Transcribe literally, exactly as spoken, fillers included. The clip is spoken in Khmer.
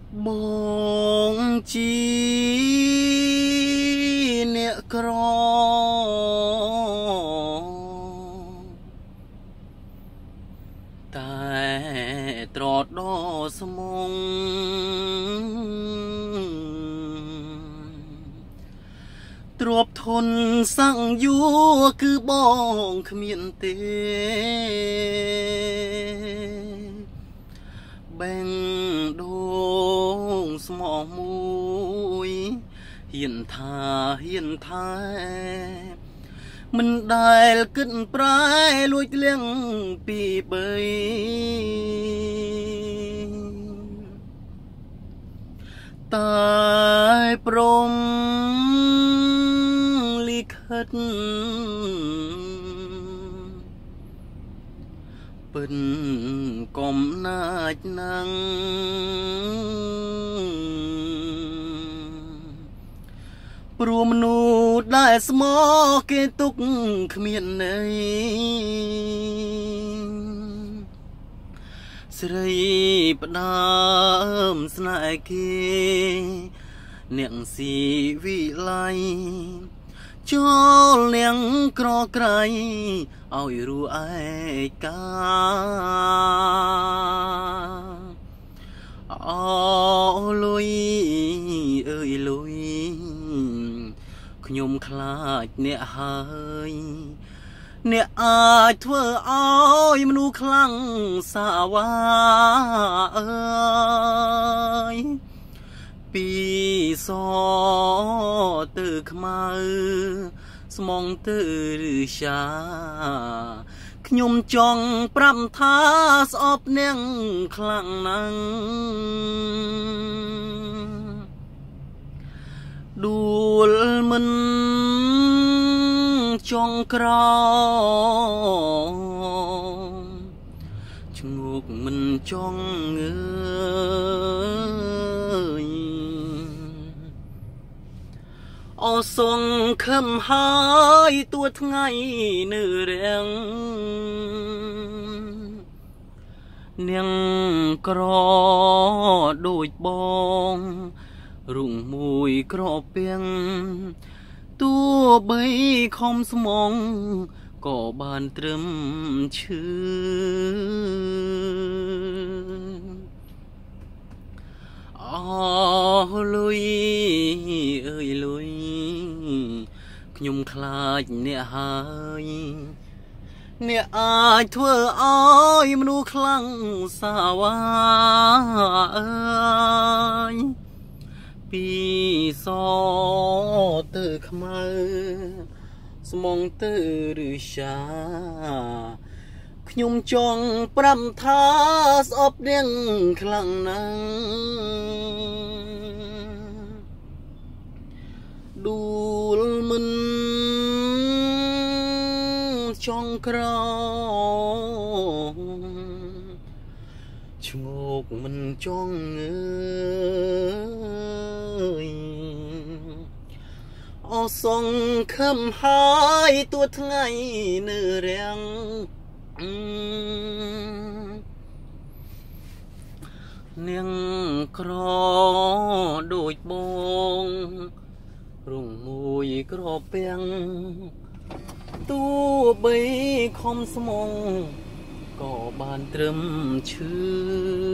បងជីអ្នកក្រតែត្រដស្មងទ្របធនសង្យុគឺបងគ្មានទេបែងដូងស្មោះមួយហ៊ានថាហ៊ានថែមិនដែលគិតប្រែលួចលៀងពីបីតែព្រមលិខិតពិនកំណាចណាំងព្រោះមនុស្សដែលស្មោះគេទុកគ្មានន័យស្រីផ្ដើមស្នេហ៍គេអ្នកស៊ីវិល័យចូលនាងក្រក្រៃឲ្យរួឯកាអូលុយអើយលុយខ្ញុំខ្លាចអ្នកហើយអ្នកអាចធ្វើឲ្យមនុស្សខ្លាំងសាវ៉ាអើយពីសទៅខ្មៅស្មងទៅសាខ្ញុំចង់ប្រាប់ថាស្អប់នាងខ្លាំងណាស់ដួលមិនចង់ក្រឈ្ងោកមិនចង់ងើយអសងខំហើយទួថ្ងៃនៅរាំងនាងក្រដូចបងរុងមួយក្រពាំងទោះបីខំស្មងក៏បានត្រឹមឈឺអូលុយអើយលុយខ្ញុំខ្លាចអ្នកហើយអ្នកអាចធ្វើឲ្យមនុស្សខ្លាំងសាវ៉ាអើយពីសទៅខ្មៅស្មងទៅឬសាខ្ញុំចង់ប្រាប់ថាស្អប់នាងខ្លាំងណាស់ដួលមិនចង់ក្រឈ្ងោកមិនចង់ងើយអសងខំហើយទួថ្ងៃនៅរាំងនាងក្រដូចបងរុងមួយក្រពាំងទោះបីខំស្មងក៏បានត្រឹមឈឺ